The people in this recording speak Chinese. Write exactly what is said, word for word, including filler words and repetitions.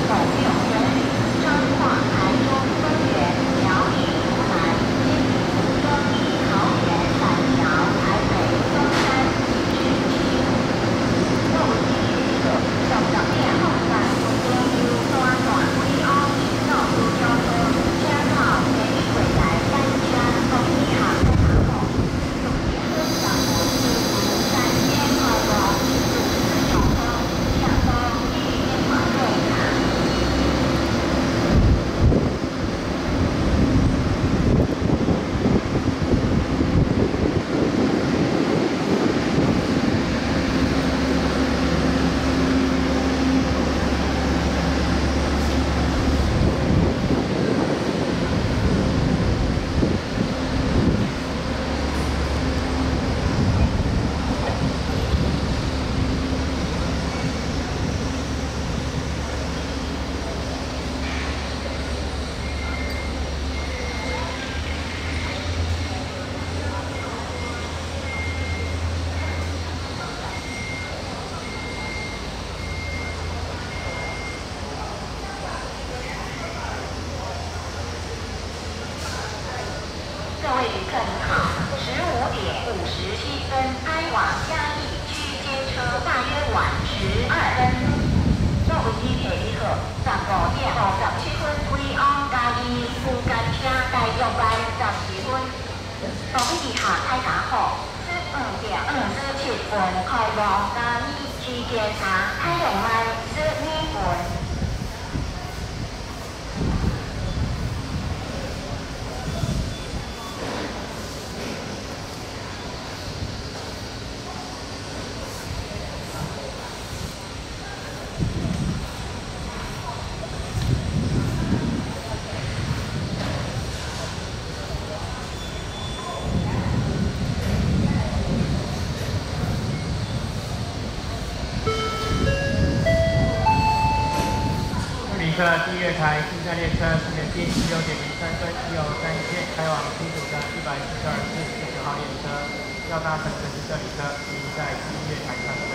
第一月台新站列车十点第十六点零三分一号三线开往新竹的一百四十二次四十号列车，要搭乘的是这列车，请在第一月台上。